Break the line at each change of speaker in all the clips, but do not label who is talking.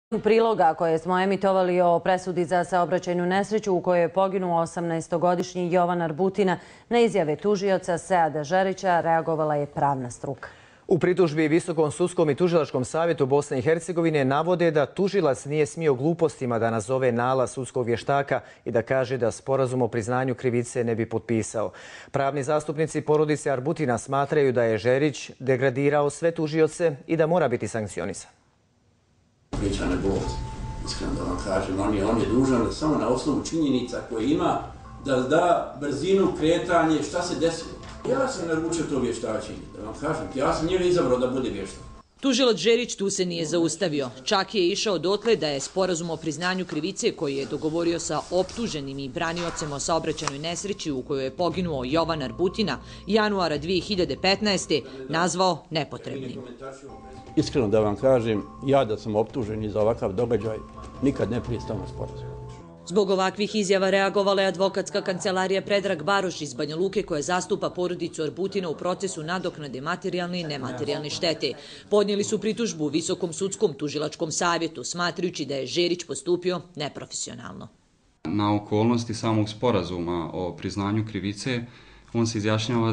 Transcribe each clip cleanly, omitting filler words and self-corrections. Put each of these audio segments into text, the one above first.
Priloga koje smo emitovali o presudi za saobraćajnu nesreću u kojoj je poginuo 18-godišnji Jovan Arbutina na izjave tužioca Seada Žerića reagovala je pravna struka.
U pritužbi Visokom sudskom i tužilačkom savjetu Bosne i Hercegovine navode da tužilac nije smio glupostima da nazove nalaz sudskog vještaka i da kaže da sporazum o priznanju krivice ne bi potpisao. Pravni zastupnici porodice Arbutina smatraju da je Žerić degradirao sve tužioce i da mora biti sankcionisan.
Priča ne boli, iskreno da vam kažem. On je dužan da samo na osnovu činjenica koje ima da da brzinu, kretanje, šta se desilo. Ja sam naručio to vještačenje, da vam kažem. Ja sam njega izabrao da bude vještak.
Tužilac Žerić tu se nije zaustavio. Čak je išao dotle da je sporazum o priznanju krivice koji je dogovorio sa optuženim i braniocem o saobraćajnoj nesreći u kojoj je poginuo Jovan Arbutina januara 2015. nazvao nepotrebnim.
Iskreno da vam kažem, ja da sam optužen za ovakav događaj, nikad ne pristao na sporazum.
Zbog ovakvih izjava reagovala je advokatska kancelarija Predrag Baroš iz Banja Luke koja zastupa porodicu Arbutina u procesu nadoknade materijalne i nematerijalne štete. Podnijeli su pritužbu u Visokom sudskom tužilačkom savjetu, smatrajući da je Žerić postupio neprofesionalno.
Na okolnosti samog sporazuma o priznanju krivice, on se izjašnjava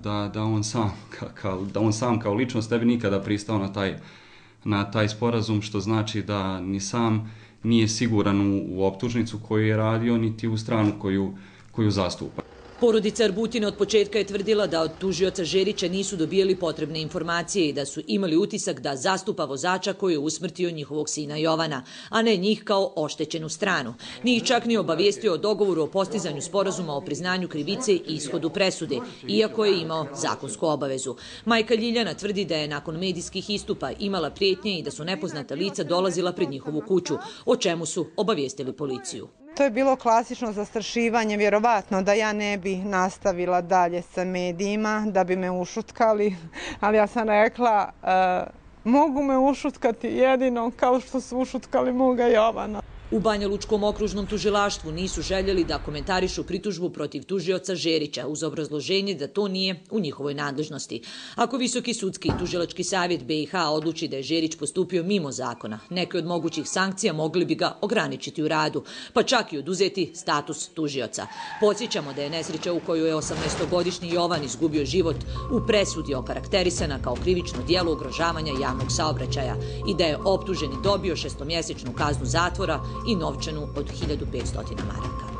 da on sam kao ličnost ne bi nikada pristao na taj sporazum, što znači da ni sam nije siguran u optužnicu koju je radio, niti u stranu koju zastupa.
Porodica Arbutina od početka je tvrdila da od tužioca Žerića nisu dobijali potrebne informacije i da su imali utisak da zastupa vozača koji je usmrtio njihovog sina Jovana, a ne njih kao oštećenu stranu. Nije čak ni obavijestio o dogovoru o postizanju sporazuma o priznanju krivice i ishodu presude, iako je imao zakonsku obavezu. Majka Ljiljana tvrdi da je nakon medijskih istupa imala prijetnje i da su nepoznata lica dolazila pred njihovu kuću, o čemu su obavijestili policiju.
To je bilo klasično zastrašivanje, vjerovatno da ja ne bi nastavila dalje sa medijima, da bi me ušutkali, ali ja sam rekla mogu me ušutkati jedino kao što su ušutkali moga Jovana.
U Banja Lučkom okružnom tužilaštvu nisu željeli da komentarišu pritužbu protiv tužioca Žerića uz obrazloženje da to nije u njihovoj nadležnosti. Ako Visoki sudski i tužilački savjet BiH odluči da je Žerić postupio mimo zakona, neke od mogućih sankcija mogli bi ga ograničiti u radu, pa čak i oduzeti status tužioca. Podsjećamo da je nesreća u kojoj je 18-godišnji Jovan izgubio život u presudi okarakterisana kao krivično djelo ugrožavanja javnog saobraćaja i da je optuženi dobio 6-mjesečnu kaznu zatvora i novčanu od 1500 maraka.